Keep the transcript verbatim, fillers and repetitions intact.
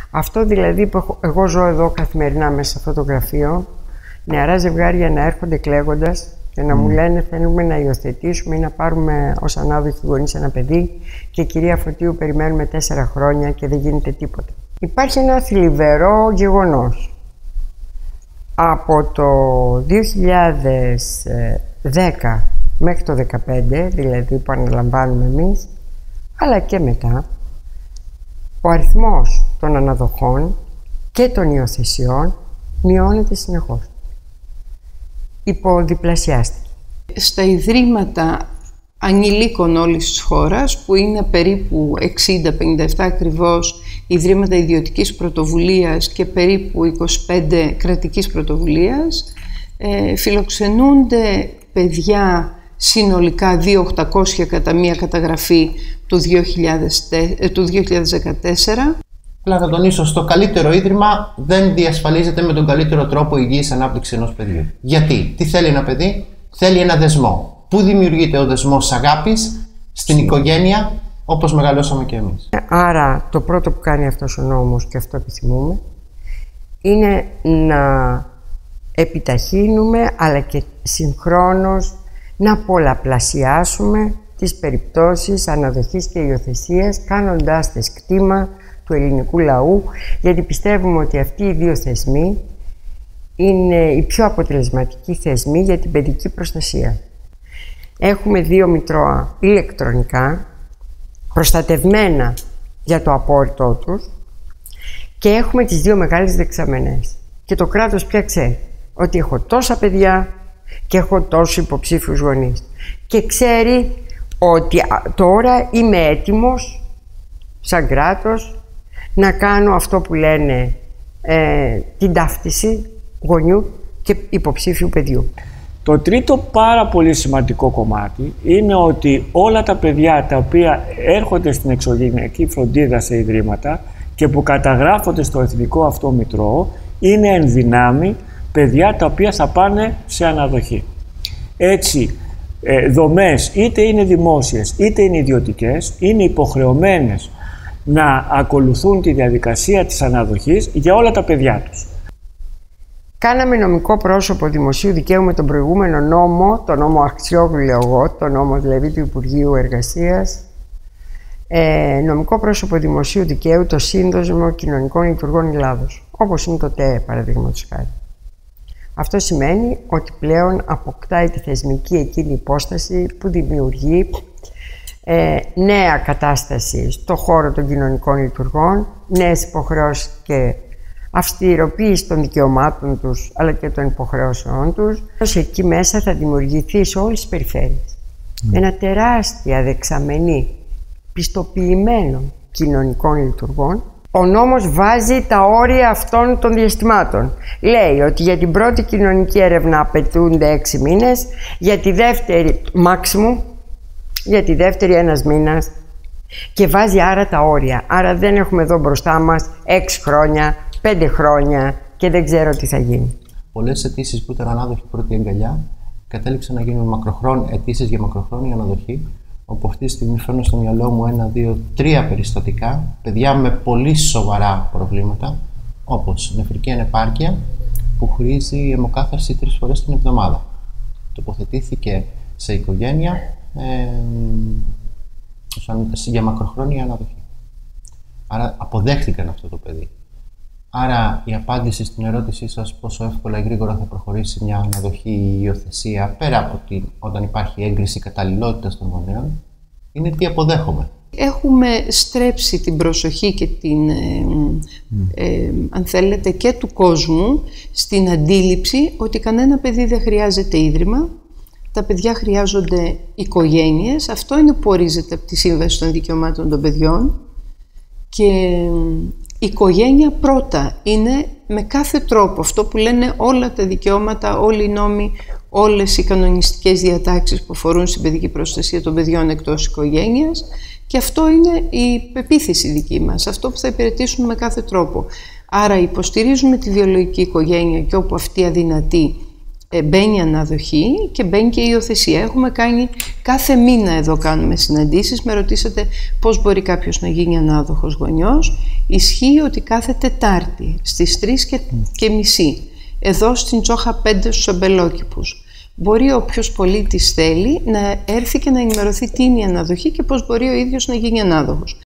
Αυτό δηλαδή που εγώ ζω εδώ καθημερινά μέσα σε αυτό το γραφείο, νεαρά ζευγάρια να έρχονται κλαίγοντας και να mm. μου λένε θέλουμε να υιοθετήσουμε ή να πάρουμε ως ανάδοχοι γονείς ένα παιδί και κυρία Φωτίου περιμένουμε τέσσερα χρόνια και δεν γίνεται τίποτα. Υπάρχει ένα θλιβερό γεγονός. Από το δύο χιλιάδες δέκα μέχρι το δύο χιλιάδες δεκαπέντε, δηλαδή που αναλαμβάνουμε εμείς, αλλά και μετά, ο αριθμός των αναδοχών και των υιοθεσιών μειώνεται συνεχώς. Υποδιπλασιάστηκε. Στα ιδρύματα ανηλίκων όλης της χώρας, που είναι περίπου εξήντα πενήντα επτά ακριβώς ιδρύματα ιδιωτικής πρωτοβουλίας και περίπου είκοσι πέντε κρατικής πρωτοβουλίας, ε, φιλοξενούνται παιδιά συνολικά δύο χιλιάδες οκτακόσια κατά μία καταγραφή του δύο χιλιάδες δεκατέσσερα. Αλλά να τονίσω, στο καλύτερο ίδρυμα δεν διασφαλίζεται με τον καλύτερο τρόπο η υγιής ανάπτυξη ενός παιδιού. Γιατί, τι θέλει ένα παιδί? Θέλει ένα δεσμό. Πού δημιουργείται ο δεσμός αγάπης? Στην οικογένεια, όπως μεγαλώσαμε και εμείς. Άρα το πρώτο που κάνει αυτός ο νόμος, και αυτό επιθυμούμε, είναι να επιταχύνουμε αλλά και συγχρόνως να πολλαπλασιάσουμε τις περιπτώσεις αναδοχής και υιοθεσίας, κάνοντάς τες κτήμα του ελληνικού λαού, γιατί πιστεύουμε ότι αυτοί οι δύο θεσμοί είναι οι πιο αποτελεσματικοί θεσμοί για την παιδική προστασία. Έχουμε δύο μητρώα ηλεκτρονικά, προστατευμένα για το απόρριτό τους, και έχουμε τις δύο μεγάλες δεξαμενές. Και το κράτος πια ξέρει ότι έχω τόσα παιδιά και έχω τόσους υποψήφιους γονείς. Και ξέρει ότι τώρα είμαι έτοιμος, σαν κράτος, να κάνω αυτό που λένε ε, την ταύτιση γονιού και υποψήφιου παιδιού. Το τρίτο πάρα πολύ σημαντικό κομμάτι είναι ότι όλα τα παιδιά τα οποία έρχονται στην εξωγενειακή φροντίδα σε ιδρύματα και που καταγράφονται στο εθνικό αυτό μητρό είναι εν δυνάμει παιδιά τα οποία θα πάνε σε αναδοχή. Έτσι, ε, δομές είτε είναι δημόσιες είτε είναι ιδιωτικές είναι υποχρεωμένες να ακολουθούν τη διαδικασία της αναδοχής για όλα τα παιδιά τους. Κάναμε νομικό πρόσωπο δημοσίου δικαίου με τον προηγούμενο νόμο, τον νόμο Αξιόγλου λέω εγώ, τον νόμο δηλαδή του Υπουργείου Εργασίας, ε, νομικό πρόσωπο δημοσίου δικαίου, το Σύνδεσμο Κοινωνικών Λειτουργών Ελλάδος, όπως είναι το ΤΕΕ παραδείγματος χάρη. Αυτό σημαίνει ότι πλέον αποκτάει τη θεσμική εκείνη υπόσταση που δημιουργεί ε, νέα κατάσταση στο χώρο των κοινωνικών λειτουργών, νέες υποχρεώσεις και αυστηροποίηση των δικαιωμάτων τους αλλά και των υποχρεώσεων τους. Εκεί μέσα θα δημιουργηθεί σε όλες τις περιφέρειες mm. ένα τεράστια δεξαμενή πιστοποιημένων κοινωνικών λειτουργών. Ο νόμος βάζει τα όρια αυτών των διαστημάτων. Λέει ότι για την πρώτη κοινωνική έρευνα απαιτούνται έξι μήνες, για τη δεύτερη maximum, για τη δεύτερη ένας μήνας, και βάζει άρα τα όρια. Άρα δεν έχουμε εδώ μπροστά μας έξι χρόνια, πέντε χρόνια και δεν ξέρω τι θα γίνει. Πολλές αιτήσεις που ήταν ανάδοχη πρώτη αγκαλιά κατέληξαν να γίνουν μακροχρόν, αιτήσεις για μακροχρόνια αναδοχή, όπου αυτή τη στιγμή φέρνω στο μυαλό μου ένα, δύο, τρία περιστατικά, παιδιά με πολύ σοβαρά προβλήματα, όπως νεφρική ανεπάρκεια που χρήζει αιμοκάθαρση τρεις φορές την εβδομάδα. Τοποθετήθηκε σε οικογένεια ε, σαν, για μακροχρόνια αναδοχή. Άρα αποδέχτηκαν αυτό το παιδί. Άρα η απάντηση στην ερώτησή σας πόσο εύκολα ή γρήγορα θα προχωρήσει μια αναδοχή ή υιοθεσία, πέρα από ότι όταν υπάρχει έγκριση καταλληλότητας των γονέων, είναι τι αποδέχομαι. Έχουμε στρέψει την προσοχή και την, ε, ε, αν θέλετε, και του κόσμου στην αντίληψη ότι κανένα παιδί δεν χρειάζεται ίδρυμα, τα παιδιά χρειάζονται οικογένειες. Αυτό είναι που ορίζεται από τη Σύμβαση των Δικαιωμάτων των Παιδιών. Και η οικογένεια πρώτα είναι με κάθε τρόπο αυτό που λένε όλα τα δικαιώματα, όλοι οι νόμοι, όλες οι κανονιστικές διατάξεις που αφορούν στην παιδική προστασία των παιδιών εκτός οικογένειας, και αυτό είναι η πεποίθηση δική μας, αυτό που θα υπηρετήσουμε με κάθε τρόπο. Άρα υποστηρίζουμε τη βιολογική οικογένεια και όπου αυτή αδυνατεί ε, μπαίνει αναδοχή και μπαίνει και η υιοθεσία. Έχουμε κάνει κάθε μήνα εδώ κάνουμε συναντήσεις. Με ρωτήσατε πώς μπορεί κάποιος να γίνει ανάδοχος γονιός. Ισχύει ότι κάθε Τετάρτη στις τρεις και, και μισή εδώ στην Τσόχα πέντε στους Αμπελόκηπους μπορεί όποιος πολίτης θέλει να έρθει και να ενημερωθεί τι είναι η αναδοχή και πώς μπορεί ο ίδιος να γίνει ανάδοχος.